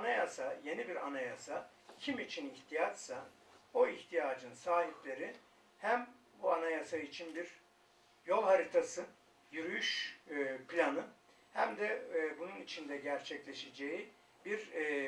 anayasa, yeni bir anayasa kim için ihtiyaçsa o ihtiyacın sahipleri hem bu anayasa için bir yol haritası, yürüyüş planı hem de bunun içinde gerçekleşeceği bir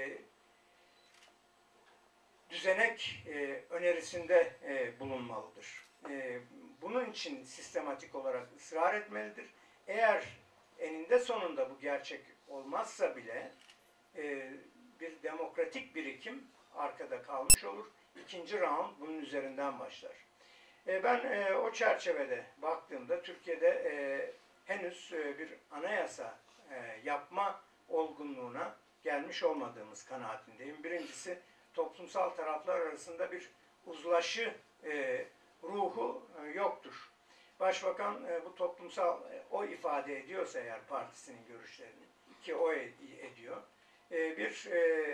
düzenek önerisinde bulunmalıdır. Bunun için sistematik olarak ısrar etmelidir. Eğer eninde sonunda bu gerçek olmazsa bile bir demokratik birikim arkada kalmış olur. İkinci round bunun üzerinden başlar. Ben o çerçevede baktığımda Türkiye'de henüz bir anayasa yapma olgunluğuna gelmiş olmadığımız kanaatindeyim. Birincisi, toplumsal taraflar arasında bir uzlaşı ruhu yoktur. Başbakan bu toplumsal, o ifade ediyorsa eğer partisinin görüşlerini, ki o ediyor, bir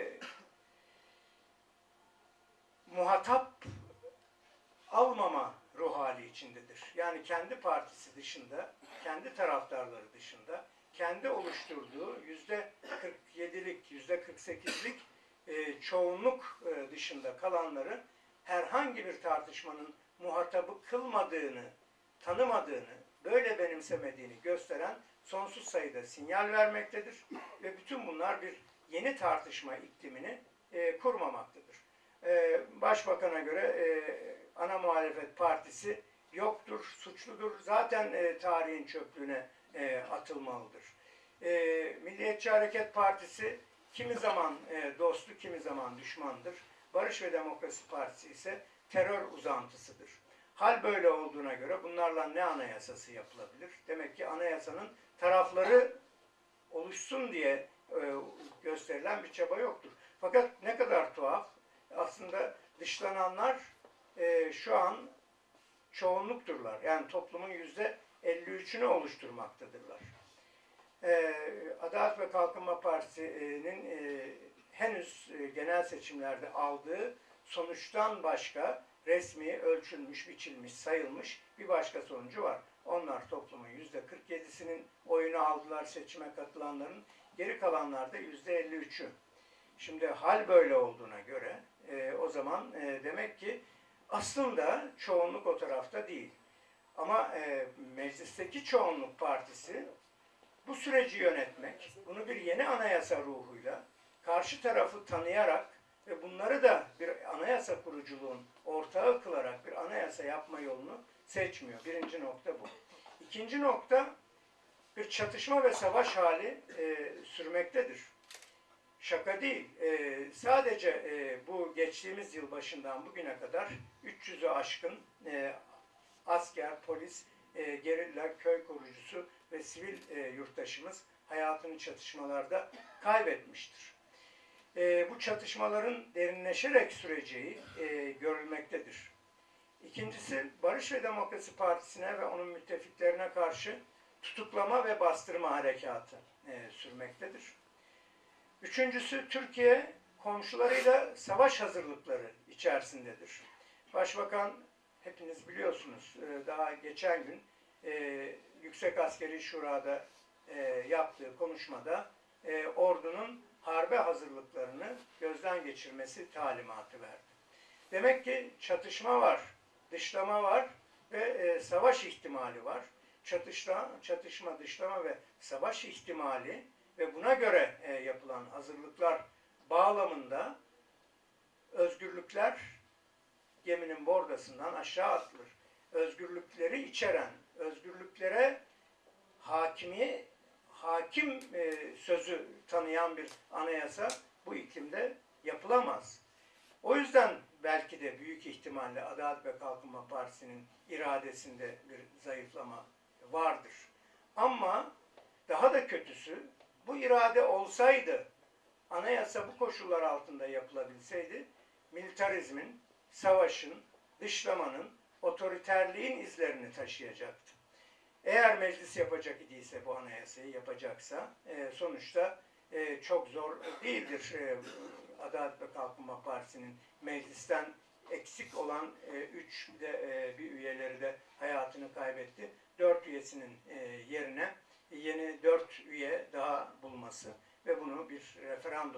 muhatap almama ruh hali içindedir. Yani kendi partisi dışında, kendi taraftarları dışında, kendi oluşturduğu %47'lik, %48'lik çoğunluk dışında kalanları herhangi bir tartışmanın muhatabı kılmadığını, tanımadığını, böyle benimsemediğini gösteren sonsuz sayıda sinyal vermektedir. Ve bütün bunlar bir yeni tartışma iklimini kurmamaktadır. Başbakan'a göre ana muhalefet partisi yoktur, suçludur. Zaten tarihin çöplüğüne atılmalıdır. Milliyetçi Hareket Partisi kimi zaman dostu, kimi zaman düşmandır. Barış ve Demokrasi Partisi ise terör uzantısıdır. Hal böyle olduğuna göre bunlarla ne anayasası yapılabilir? Demek ki anayasanın tarafları oluşsun diye gösterilen bir çaba yoktur. Fakat ne kadar tuhaf, aslında dışlananlar şu an çoğunlukturlar. Yani toplumun %53'ünü oluşturmaktadırlar. Adalet ve Kalkınma Partisi'nin henüz genel seçimlerde aldığı sonuçtan başka resmi, ölçülmüş, biçilmiş, sayılmış bir başka sonucu var. Onlar toplumun %47'sinin oyunu aldılar, seçime katılanların. Geri kalanlar da %53'ü. Şimdi hal böyle olduğuna göre o zaman demek ki aslında çoğunluk o tarafta değil. Ama meclisteki çoğunluk partisi bu süreci yönetmek, bunu bir yeni anayasa ruhuyla, karşı tarafı tanıyarak ve bunları da bir anayasa kuruculuğun ortağı kılarak bir anayasa yapma yolunu seçmiyor. Birinci nokta bu. İkinci nokta, bir çatışma ve savaş hali sürmektedir. Şaka değil. Sadece bu geçtiğimiz yıl başından bugüne kadar 300'ü aşkın asker, polis, gerilla, köy korucusu ve sivil yurttaşımız hayatını çatışmalarda kaybetmiştir. Bu çatışmaların derinleşerek süreceği görülmektedir. İkincisi, Barış ve Demokrasi Partisi'ne ve onun müttefiklerine karşı tutuklama ve bastırma harekatı sürmektedir. Üçüncüsü, Türkiye komşularıyla savaş hazırlıkları içerisindedir. Başbakan, hepiniz biliyorsunuz, daha geçen gün Yüksek Askeri Şura'da yaptığı konuşmada ordunun harbe hazırlıklarını gözden geçirmesi talimatı verdi. Demek ki çatışma var, dışlama var ve savaş ihtimali var. Çatışma, dışlama ve savaş ihtimali ve buna göre yapılan hazırlıklar bağlamında özgürlükler geminin bordasından aşağı atılır. Özgürlükleri içeren, özgürlüklere hakim sözü tanıyan bir anayasa bu iklimde yapılamaz. O yüzden belki de büyük ihtimalle Adalet ve Kalkınma Partisi'nin iradesinde bir zayıflama vardır. Ama daha da kötüsü, bu irade olsaydı, anayasa bu koşullar altında yapılabilseydi, militarizmin, savaşın, dışlamanın, otoriterliğin izlerini taşıyacaktı. Eğer meclis yapacak idiyse, bu anayasayı yapacaksa, sonuçta çok zor değildir. Adalet ve Kalkınma Partisi'nin meclisten eksik olan 3 bir üyeleri de hayatını kaybetti. 4 üyesinin yerine yeni 4 üye daha bulması ve bunu bir referanduma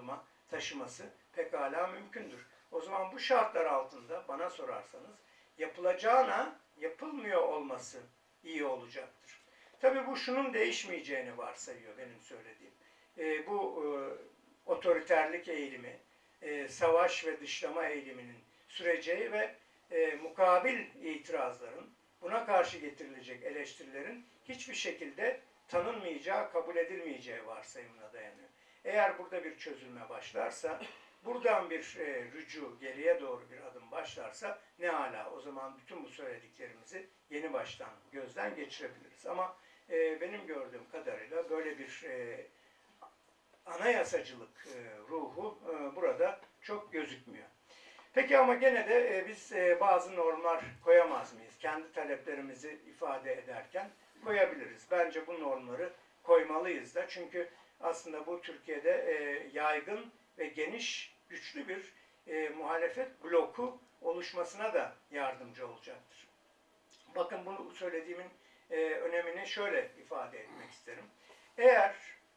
taşıması pekala mümkündür. O zaman bu şartlar altında bana sorarsanız yapılacağına yapılmıyor olması iyi olacaktır. Tabii bu şunun değişmeyeceğini varsayıyor benim söylediğim. Bu otoriterlik eğilimi, savaş ve dışlama eğiliminin süreceği ve mukabil itirazların, buna karşı getirilecek eleştirilerin hiçbir şekilde tanınmayacağı, kabul edilmeyeceği varsayımına dayanıyor. Eğer burada bir çözülme başlarsa, buradan bir rücu, geriye doğru bir adım başlarsa ne âlâ. O zaman bütün bu söylediklerimizi yeni baştan gözden geçirebiliriz. Ama benim gördüğüm kadarıyla böyle bir anayasacılık ruhu burada çok gözükmüyor. Peki ama gene de biz bazı normlar koyamaz mıyız? Kendi taleplerimizi ifade ederken koyabiliriz. Bence bu normları koymalıyız da. Çünkü aslında bu Türkiye'de yaygın ve geniş, güçlü bir muhalefet bloku oluşmasına da yardımcı olacaktır. Bakın bunu söylediğimin önemini şöyle ifade etmek isterim. Eğer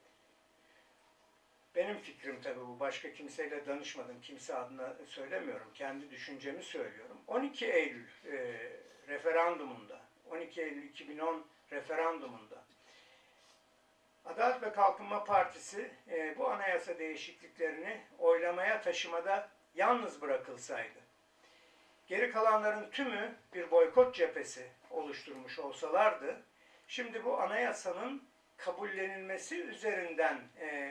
benim fikrim tabii bu, başka kimseyle danışmadım, kimse adına söylemiyorum, kendi düşüncemi söylüyorum. 12 Eylül referandumunda, 12 Eylül 2010 referandumunda Adalet ve Kalkınma Partisi bu anayasa değişikliklerini oylamaya taşımada yalnız bırakılsaydı, geri kalanların tümü bir boykot cephesi oluşturmuş olsalardı, şimdi bu anayasanın kabullenilmesi üzerinden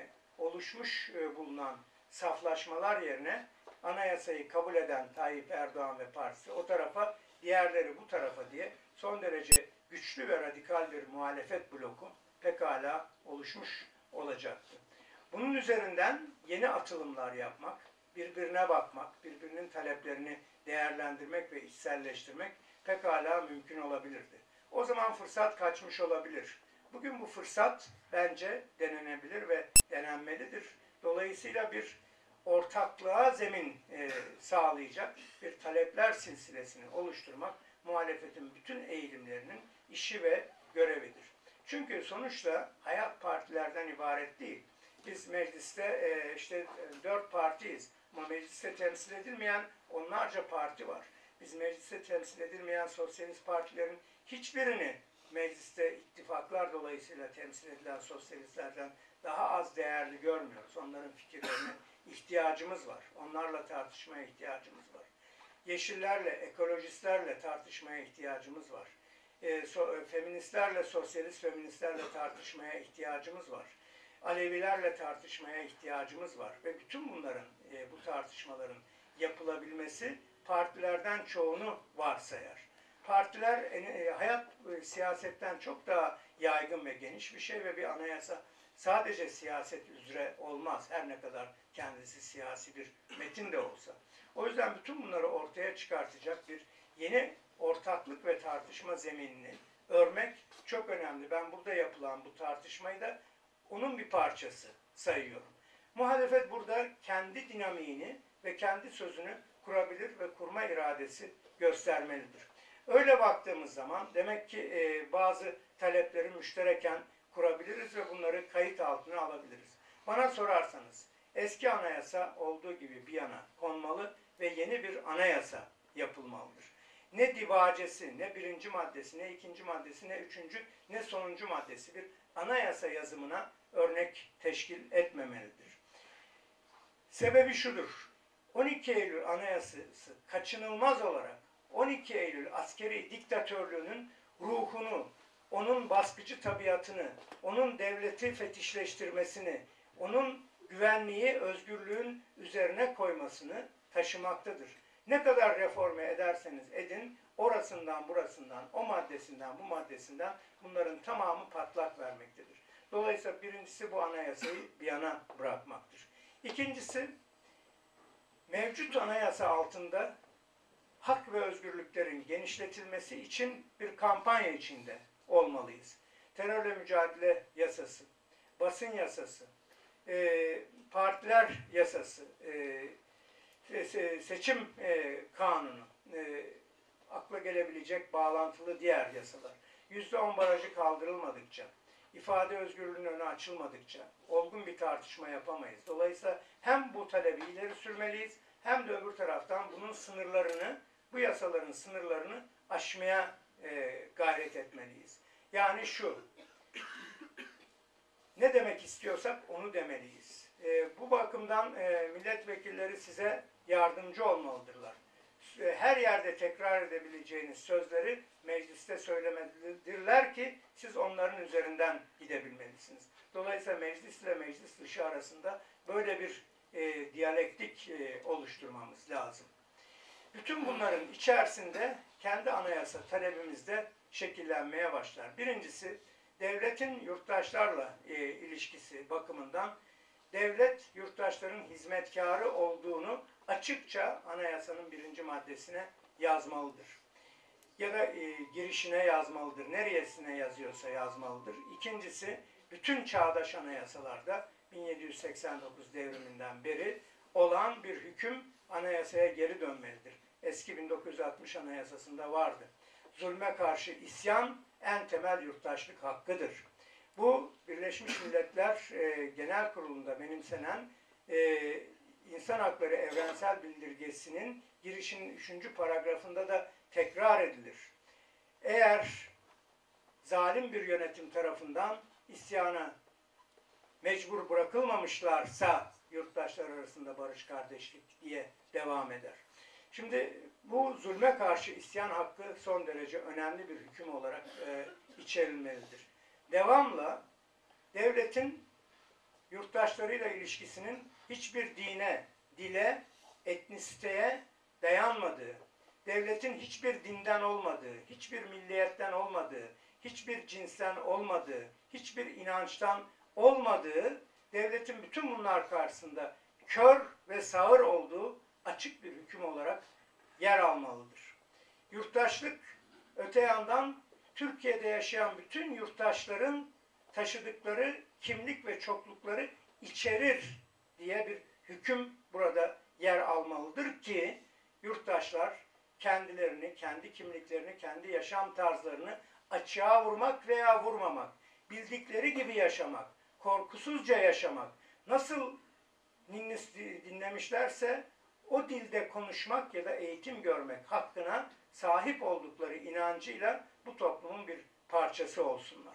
oluşmuş bulunan saflaşmalar yerine anayasayı kabul eden Tayyip Erdoğan ve partisi o tarafa, diğerleri bu tarafa diye son derece güçlü ve radikal bir muhalefet bloku pekala oluşmuş olacaktı. Bunun üzerinden yeni atılımlar yapmak, birbirine bakmak, birbirinin taleplerini değerlendirmek ve içselleştirmek pekala mümkün olabilirdi. O zaman fırsat kaçmış olabilir. Bugün bu fırsat bence denenebilir ve denenmelidir. Dolayısıyla bir ortaklığa zemin sağlayacak bir talepler silsilesini oluşturmak muhalefetin bütün eğilimlerinin işi ve görevidir. Çünkü sonuçta hayat partilerden ibaret değil. Biz mecliste işte 4 partiyiz ama mecliste temsil edilmeyen onlarca parti var. Biz mecliste temsil edilmeyen sosyalist partilerin hiçbirini mecliste ittifaklar dolayısıyla temsil edilen sosyalistlerden daha az değerli görmüyoruz. Onların fikirlerine ihtiyacımız var. Onlarla tartışmaya ihtiyacımız var. Yeşillerle, ekolojistlerle tartışmaya ihtiyacımız var. Feministlerle, sosyalist feministlerle tartışmaya ihtiyacımız var. Alevilerle tartışmaya ihtiyacımız var. Ve bütün bunların, bu tartışmaların yapılabilmesi partilerden çoğunu varsayar. Partiler hayat siyasetten çok daha yaygın ve geniş bir şey ve bir anayasa sadece siyaset üzere olmaz. Her ne kadar kendisi siyasi bir metin de olsa. O yüzden bütün bunları ortaya çıkartacak bir yeni ortaklık ve tartışma zeminini örmek çok önemli. Ben burada yapılan bu tartışmayı da onun bir parçası sayıyorum. Muhalefet burada kendi dinamiğini ve kendi sözünü kurabilir ve kurma iradesi göstermelidir. Öyle baktığımız zaman demek ki bazı talepleri müştereken kurabiliriz ve bunları kayıt altına alabiliriz. Bana sorarsanız eski anayasa olduğu gibi bir yana konmalı ve yeni bir anayasa yapılmalıdır. Ne dibacesi, ne birinci maddesi, ne ikinci maddesi, ne üçüncü, ne sonuncu maddesi bir anayasa yazımına örnek teşkil etmemelidir. Sebebi şudur. 12 Eylül Anayasası kaçınılmaz olarak 12 Eylül askeri diktatörlüğünün ruhunu, onun baskıcı tabiatını, onun devleti fetişleştirmesini, onun güvenliği, özgürlüğün üzerine koymasını taşımaktadır. Ne kadar reforme ederseniz edin, orasından burasından, o maddesinden bu maddesinden bunların tamamı patlak vermektedir. Dolayısıyla birincisi bu anayasayı bir yana bırakmaktır. İkincisi, mevcut anayasa altında hak ve özgürlüklerin genişletilmesi için bir kampanya içinde olmalıyız. Terörle mücadele yasası, basın yasası, partiler yasası, seçim kanunu, akla gelebilecek bağlantılı diğer yasalar. %10 barajı kaldırılmadıkça, ifade özgürlüğünün önü açılmadıkça olgun bir tartışma yapamayız. Dolayısıyla hem bu bu talebi ileri sürmeliyiz. Hem de öbür taraftan bunun sınırlarını, bu yasaların sınırlarını aşmaya gayret etmeliyiz. Yani şu, ne demek istiyorsak onu demeliyiz. Bu bakımdan milletvekilleri size yardımcı olmalıdırlar. Her yerde tekrar edebileceğiniz sözleri mecliste söylemelidirler ki siz onların üzerinden gidebilmelisiniz. Dolayısıyla meclis ile meclis dışı arasında böyle bir diyalektik oluşturmamız lazım. Bütün bunların içerisinde kendi anayasa talebimiz de şekillenmeye başlar. Birincisi, devletin yurttaşlarla ilişkisi bakımından devlet yurttaşların hizmetkarı olduğunu açıkça anayasanın 1. maddesine yazmalıdır. Ya da girişine yazmalıdır. Neresine yazıyorsa yazmalıdır. İkincisi, bütün çağdaş anayasalarda 1789 devriminden beri olan bir hüküm anayasaya geri dönmelidir. Eski 1960 anayasasında vardı. Zulme karşı isyan en temel yurttaşlık hakkıdır. Bu Birleşmiş Milletler Genel Kurulu'nda benimsenen İnsan Hakları Evrensel Bildirgesi'nin girişinin 3. paragrafında da tekrar edilir. Eğer zalim bir yönetim tarafından isyana mecbur bırakılmamışlarsa yurttaşlar arasında barış, kardeşlik diye devam eder. Şimdi bu zulme karşı isyan hakkı son derece önemli bir hüküm olarak içerilmelidir. Devamla devletin yurttaşlarıyla ilişkisinin hiçbir dine, dile, etnisiteye dayanmadığı, devletin hiçbir dinden olmadığı, hiçbir milliyetten olmadığı, hiçbir cinsten olmadığı, hiçbir inançtan olmadığı, devletin bütün bunlar karşısında kör ve sağır olduğu açık bir hüküm olarak yer almalıdır. Yurttaşlık öte yandan Türkiye'de yaşayan bütün yurttaşların taşıdıkları kimlik ve çoklukları içerir diye bir hüküm burada yer almalıdır ki yurttaşlar kendilerini, kendi kimliklerini, kendi yaşam tarzlarını açığa vurmak veya vurmamak, bildikleri gibi yaşamak, korkusuzca yaşamak, nasıl dinlemişlerse o dilde konuşmak ya da eğitim görmek hakkına sahip oldukları inancıyla bu toplumun bir parçası olsunlar.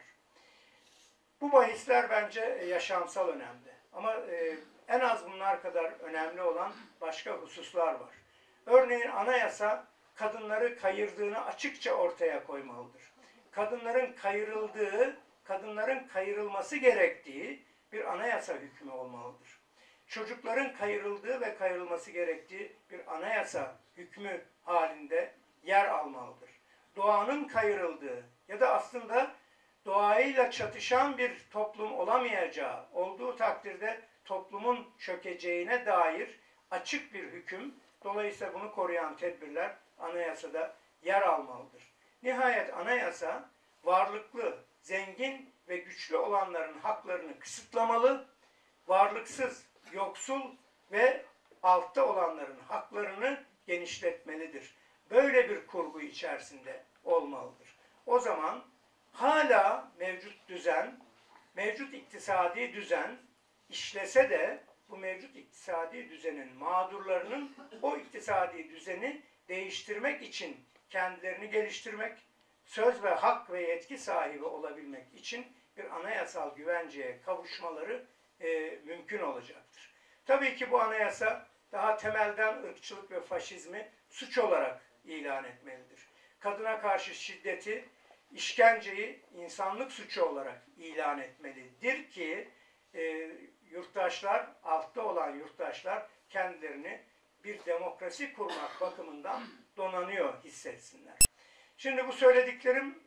Bu bahisler bence yaşamsal önemli. Ama en az bunlar kadar önemli olan başka hususlar var. Örneğin anayasa kadınları kayırdığını açıkça ortaya koymalıdır. Kadınların kayırıldığı, kadınların kayırılması gerektiği bir anayasa hükmü olmalıdır. Çocukların kayırıldığı ve kayırılması gerektiği bir anayasa hükmü halinde yer almalıdır. Doğanın kayırıldığı ya da aslında doğayla çatışan bir toplum olamayacağı, olduğu takdirde toplumun çökeceğine dair açık bir hüküm, dolayısıyla bunu koruyan tedbirler anayasada yer almalıdır. Nihayet anayasa varlıklı, zengin ve güçlü olanların haklarını kısıtlamalı, varlıksız, yoksul ve altta olanların haklarını genişletmelidir. Böyle bir kurgu içerisinde olmalıdır. O zaman hala mevcut düzen, mevcut iktisadi düzen işlese de bu mevcut iktisadi düzenin mağdurlarının o iktisadi düzeni değiştirmek için kendilerini geliştirmek, söz ve hak ve yetki sahibi olabilmek için bir anayasal güvenceye kavuşmaları mümkün olacaktır. Tabii ki bu anayasa daha temelden ırkçılık ve faşizmi suç olarak ilan etmelidir. Kadına karşı şiddeti, işkenceyi insanlık suçu olarak ilan etmelidir ki yurttaşlar, altta olan yurttaşlar kendilerini bir demokrasi kurmak bakımından donanıyor hissetsinler. Şimdi bu söylediklerim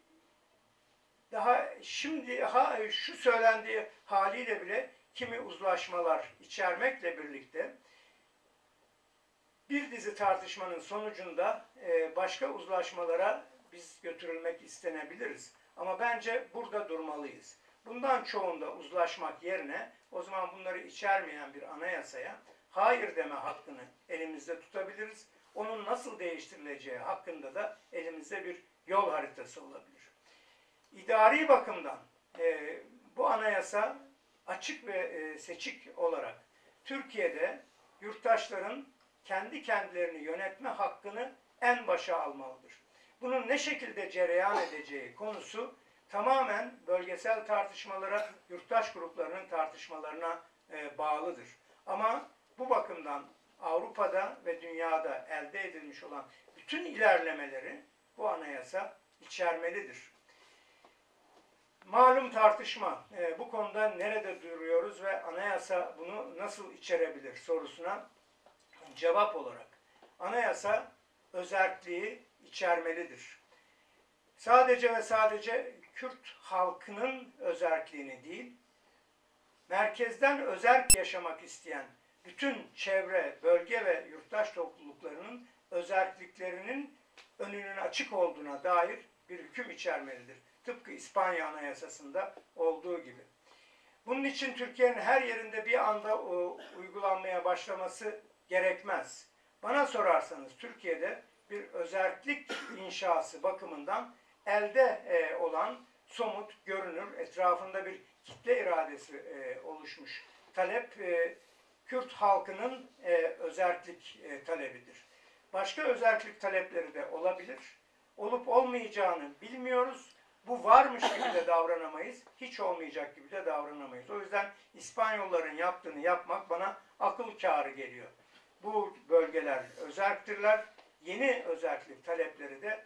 daha şimdi şu söylendiği haliyle bile kimi uzlaşmalar içermekle birlikte bir dizi tartışmanın sonucunda başka uzlaşmalara biz götürülmek istenebiliriz. Ama bence burada durmalıyız. Bundan çoğunda uzlaşmak yerine o zaman bunları içermeyen bir anayasaya hayır deme hakkını elimizde tutabiliriz. Onun nasıl değiştirileceği hakkında da elimizde bir yol haritası olabilir. İdari bakımdan bu anayasa açık ve seçik olarak Türkiye'de yurttaşların kendi kendilerini yönetme hakkını en başa almalıdır. Bunun ne şekilde cereyan edeceği konusu tamamen bölgesel tartışmalara, yurttaş gruplarının tartışmalarına bağlıdır. Ama bu bakımdan Avrupa'da ve dünyada elde edilmiş olan bütün ilerlemeleri bu anayasa içermelidir. Malum tartışma, bu konuda nerede duruyoruz ve anayasa bunu nasıl içerebilir sorusuna cevap olarak anayasa özerkliği içermelidir. Sadece ve sadece Kürt halkının özerkliğini değil, merkezden özerk yaşamak isteyen bütün çevre, bölge ve yurttaş topluluklarının özerkliklerinin önünün açık olduğuna dair bir hüküm içermelidir. Tıpkı İspanya Anayasası'nda olduğu gibi. Bunun için Türkiye'nin her yerinde bir anda uygulanmaya başlaması gerekmez. Bana sorarsanız Türkiye'de bir özerklik inşası bakımından elde olan somut, görünür, etrafında bir kitle iradesi oluşmuş talep Kürt halkının özerklik talebidir. Başka özerklik talepleri de olabilir. Olup olmayacağını bilmiyoruz. Bu varmış gibi de davranamayız, hiç olmayacak gibi de davranamayız. O yüzden İspanyolların yaptığını yapmak bana akıl kârı geliyor. Bu bölgeler özerktirler. Yeni özerklik talepleri de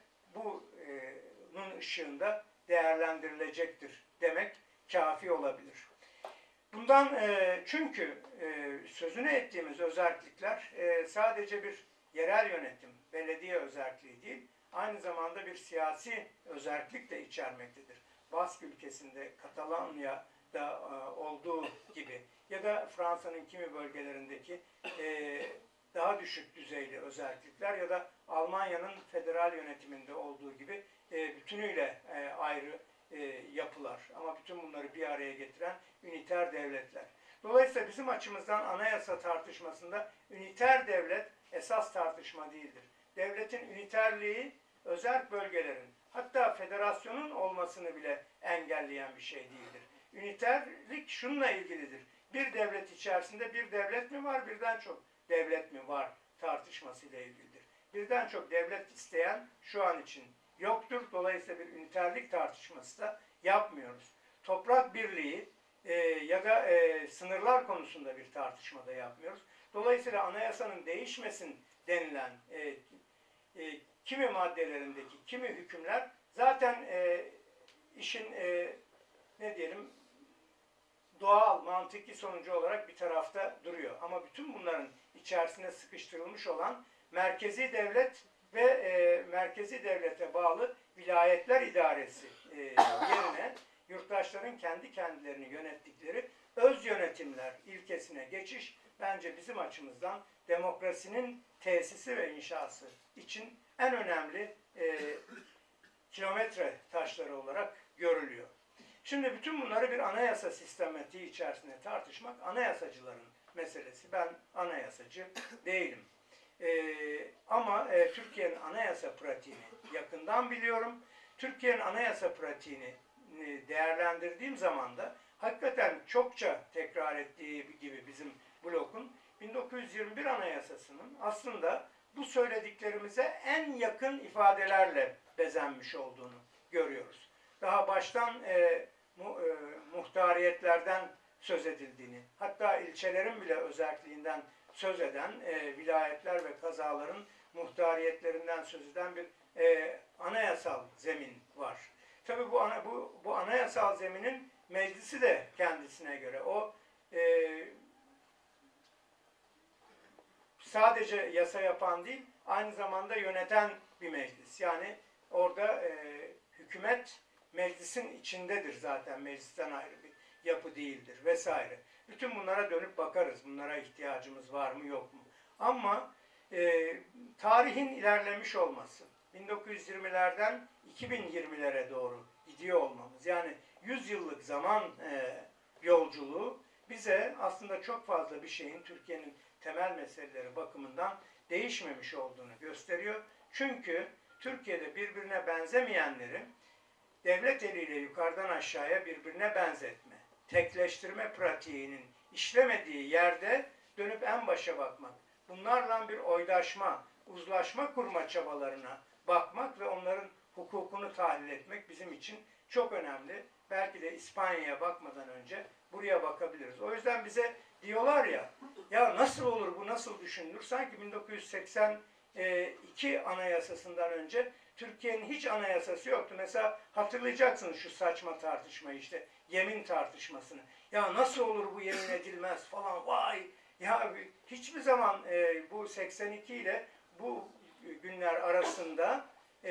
bunun ışığında değerlendirilecektir demek kafi olabilir. Bundan çünkü sözünü ettiğimiz özerklikler sadece bir yerel yönetim, belediye özerkliği değil, aynı zamanda bir siyasi özerklik de içermektedir. Bask ülkesinde, Katalonya'da olduğu gibi ya da Fransa'nın kimi bölgelerindeki daha düşük düzeyli özerklikler ya da Almanya'nın federal yönetiminde olduğu gibi bütünüyle ayrı yapılar. Ama bütün bunları bir araya getiren üniter devletler. Dolayısıyla bizim açımızdan anayasa tartışmasında üniter devlet esas tartışma değildir. Devletin üniterliği özerk bölgelerin hatta federasyonun olmasını bile engelleyen bir şey değildir. Üniterlik şununla ilgilidir. Bir devlet içerisinde bir devlet mi var, birden çok devlet mi var tartışmasıyla ilgilidir. Birden çok devlet isteyen şu an için yoktur. Dolayısıyla bir üniterlik tartışması da yapmıyoruz. Toprak birliği ya da sınırlar konusunda bir tartışma da yapmıyoruz. Dolayısıyla anayasanın değişmesin denilen kimi maddelerindeki kimi hükümler zaten işin ne diyelim doğal, mantıki sonucu olarak bir tarafta duruyor. Ama bütün bunların içerisine sıkıştırılmış olan merkezi devlet ve merkezi devlete bağlı vilayetler idaresi yerine yurttaşların kendi kendilerini yönettikleri öz yönetimler ilkesine geçiş bence bizim açımızdan demokrasinin tesisi ve inşası için en önemli kilometre taşları olarak görülüyor. Şimdi bütün bunları bir anayasa sistematiği içerisinde tartışmak anayasacıların meselesi. Ben anayasacı değilim. Ama Türkiye'nin anayasa pratiğini yakından biliyorum. Türkiye'nin anayasa pratiğini değerlendirdiğim zaman da hakikaten çokça tekrar ettiği gibi bizim blokun 1921 Anayasası'nın aslında bu söylediklerimize en yakın ifadelerle bezenmiş olduğunu görüyoruz. Daha baştan muhtariyetlerden söz edildiğini, hatta ilçelerin bile özelliğinden söz eden vilayetler ve kazaların muhtariyetlerinden söz eden bir anayasal zemin var. Tabii bu anayasal zeminin meclisi de kendisine göre o sadece yasa yapan değil, aynı zamanda yöneten bir meclis. Yani orada hükümet meclisin içindedir zaten, meclisten ayrı bir yapı değildir vesaire. Bütün bunlara dönüp bakarız. Bunlara ihtiyacımız var mı yok mu? Ama tarihin ilerlemiş olması, 1920'lerden 2020'lere doğru gidiyor olmamız, yani 100 yıllık zaman yolculuğu bize aslında çok fazla bir şeyin Türkiye'nin temel meseleleri bakımından değişmemiş olduğunu gösteriyor. Çünkü Türkiye'de birbirine benzemeyenleri devlet eliyle yukarıdan aşağıya birbirine benzetme, tekleştirme pratiğinin işlemediği yerde dönüp en başa bakmak. Bunlarla bir oydaşma, uzlaşma kurma çabalarına bakmak ve onların hukukunu tahlil etmek bizim için çok önemli. Belki de İspanya'ya bakmadan önce buraya bakabiliriz. O yüzden bize diyorlar ya, ya nasıl olur bu, nasıl düşünülür? Sanki 1982 anayasasından önce Türkiye'nin hiç anayasası yoktu. Mesela hatırlayacaksınız şu saçma tartışmayı, işte yemin tartışmasını. Ya nasıl olur bu, yemin edilmez falan, vay. Ya hiçbir zaman bu 82 ile bu günler arasında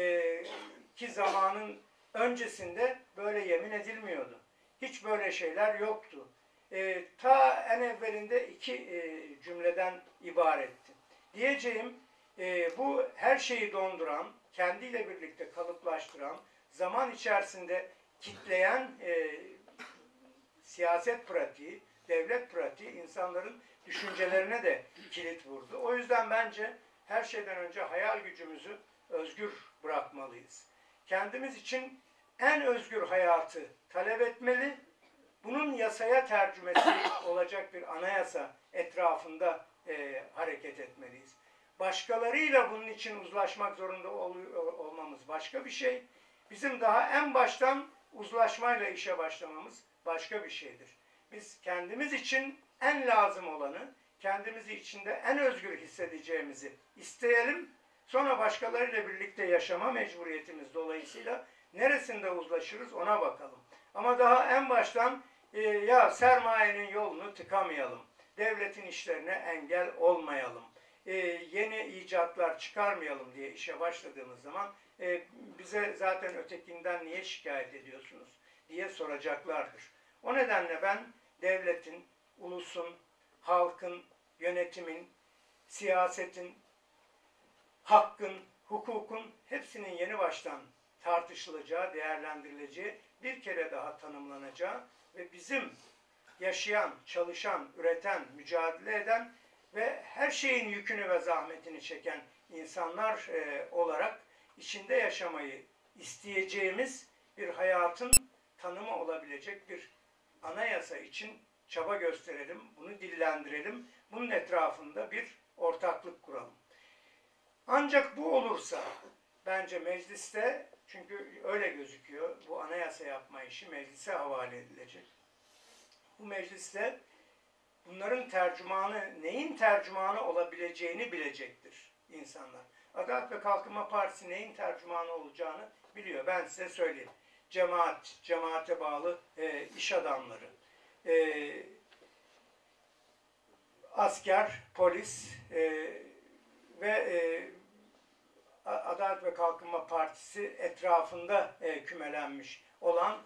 ki zamanın öncesinde böyle yemin edilmiyordu. Hiç böyle şeyler yoktu. Ta en evvelinde iki cümleden ibaretti. Diyeceğim, bu her şeyi donduran, kendiyle birlikte kalıplaştıran, zaman içerisinde kitleyen siyaset pratiği, devlet pratiği insanların düşüncelerine de kilit vurdu. O yüzden bence her şeyden önce hayal gücümüzü özgür bırakmalıyız. Kendimiz için en özgür hayatı talep etmeli. Bunun yasaya tercümesi olacak bir anayasa etrafında hareket etmeliyiz. Başkalarıyla bunun için uzlaşmak zorunda olmamız başka bir şey. Bizim daha en baştan uzlaşmayla işe başlamamız başka bir şeydir. Biz kendimiz için en lazım olanı, kendimizi içinde en özgür hissedeceğimizi isteyelim. Sonra başkalarıyla birlikte yaşama mecburiyetimiz dolayısıyla neresinde uzlaşırız ona bakalım. Ama daha en baştan ya sermayenin yolunu tıkamayalım, devletin işlerine engel olmayalım, yeni icatlar çıkarmayalım diye işe başladığımız zaman bize zaten ötekinden niye şikayet ediyorsunuz diye soracaklardır. O nedenle ben devletin, ulusun, halkın, yönetimin, siyasetin, hakkın, hukukun hepsinin yeni baştan tartışılacağı, değerlendirileceği, bir kere daha tanımlanacağı ve bizim yaşayan, çalışan, üreten, mücadele eden ve her şeyin yükünü ve zahmetini çeken insanlar olarak içinde yaşamayı isteyeceğimiz bir hayatın tanımı olabilecek bir anayasa için çaba gösterelim, bunu dillendirelim, bunun etrafında bir ortaklık kuralım. Ancak bu olursa bence mecliste, çünkü öyle gözüküyor, bu anayasa yapma işi meclise havale edilecek. Bu mecliste bunların tercümanı, neyin tercümanı olabileceğini bilecektir insanlar. Adalet ve Kalkınma Partisi neyin tercümanı olacağını biliyor. Ben size söyleyeyim. Cemaat, cemaate bağlı iş adamları, asker, polis ve Adalet ve Kalkınma Partisi etrafında kümelenmiş olan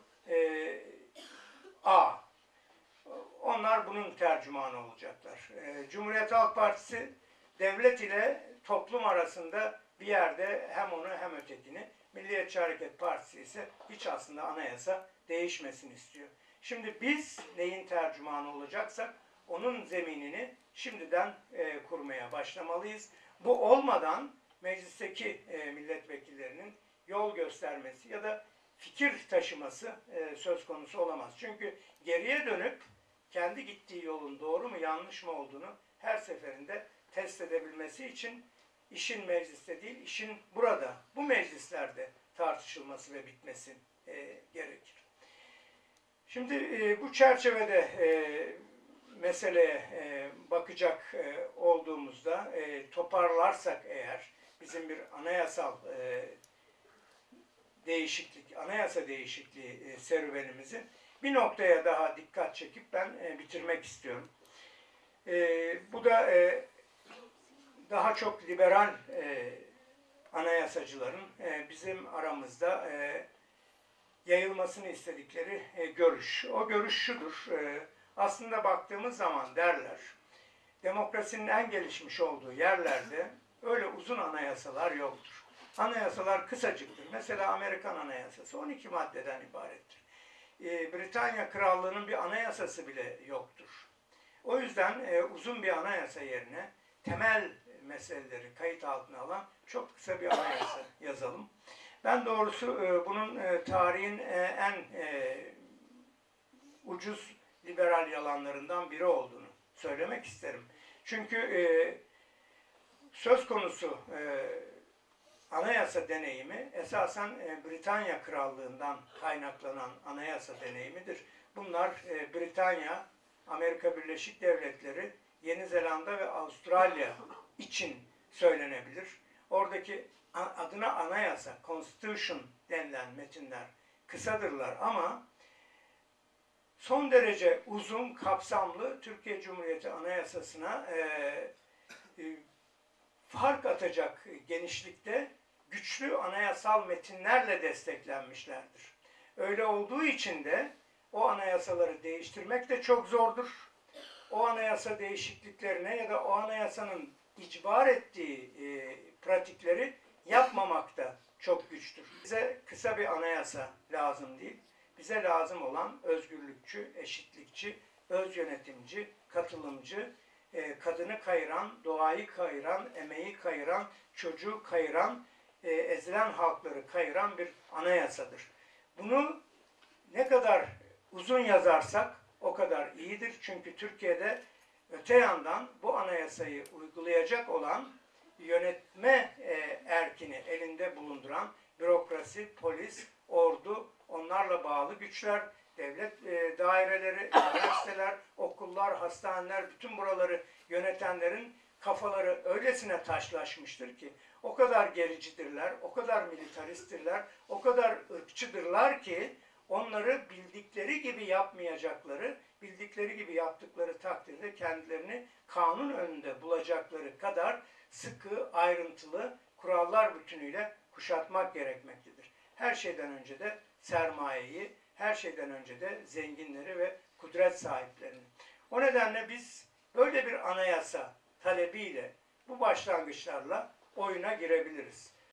A. Onlar bunun tercümanı olacaklar. Cumhuriyet Halk Partisi devlet ile toplum arasında bir yerde hem onu hem ötekini. Milliyetçi Hareket Partisi ise hiç aslında anayasa değişmesini istiyor. Şimdi biz neyin tercümanı olacaksak onun zeminini şimdiden kurmaya başlamalıyız. Bu olmadan meclisteki milletvekillerinin yol göstermesi ya da fikir taşıması söz konusu olamaz. Çünkü geriye dönüp kendi gittiği yolun doğru mu yanlış mı olduğunu her seferinde test edebilmesi için işin mecliste değil, işin burada, bu meclislerde tartışılması ve bitmesi gerekir. Şimdi bu çerçevede meseleye bakacak olduğumuzda toparlarsak eğer bizim bir anayasal değişiklik, anayasa değişikliği serüvenimizi bir noktaya daha dikkat çekip ben bitirmek istiyorum. Bu da daha çok liberal anayasacıların bizim aramızda yayılmasını istedikleri görüş. O görüş şudur. Aslında baktığımız zaman derler, demokrasinin en gelişmiş olduğu yerlerde öyle uzun anayasalar yoktur. Anayasalar kısacıktır. Mesela Amerikan Anayasası 12 maddeden ibarettir. Britanya Krallığı'nın bir anayasası bile yoktur. O yüzden uzun bir anayasa yerine temel meseleleri kayıt altına alan çok kısa bir anayasa yazalım. Ben doğrusu bunun tarihin en ucuz liberal yalanlarından biri olduğunu söylemek isterim. Çünkü söz konusu anayasa deneyimi esasen Britanya Krallığı'ndan kaynaklanan anayasa deneyimidir. Bunlar Britanya, Amerika Birleşik Devletleri, Yeni Zelanda ve Avustralya için söylenebilir. Oradaki adına anayasa, constitution denilen metinler kısadırlar ama son derece uzun, kapsamlı Türkiye Cumhuriyeti Anayasası'na fark atacak genişlikte güçlü anayasal metinlerle desteklenmişlerdir. Öyle olduğu için de o anayasaları değiştirmek de çok zordur. O anayasa değişikliklerine ya da o anayasanın icbar ettiği pratikleri yapmamak da çok güçtür. Bize kısa bir anayasa lazım değil. Bize lazım olan özgürlükçü, eşitlikçi, öz yönetimci, katılımcı, kadını kayıran, doğayı kayıran, emeği kayıran, çocuğu kayıran, ezilen halkları kayıran bir anayasadır. Bunu ne kadar uzun yazarsak o kadar iyidir. Çünkü Türkiye'de öte yandan bu anayasayı uygulayacak olan yönetme erkini elinde bulunduran bürokrasi, polis, ordu, onlarla bağlı güçler, devlet daireleri, üniversiteler, okullar, hastaneler, bütün buraları yönetenlerin kafaları öylesine taşlaşmıştır ki o kadar gericidirler, o kadar militaristtirler, o kadar ırkçıdırlar ki onları bildikleri gibi yapmayacakları, bildikleri gibi yaptıkları takdirde kendilerini kanun önünde bulacakları kadar sıkı, ayrıntılı kurallar bütünüyle kuşatmak gerekmektedir. Her şeyden önce de sermayeyi, her şeyden önce de zenginleri ve kudret sahiplerini. O nedenle biz böyle bir anayasa talebiyle bu başlangıçlarla oyuna girebiliriz.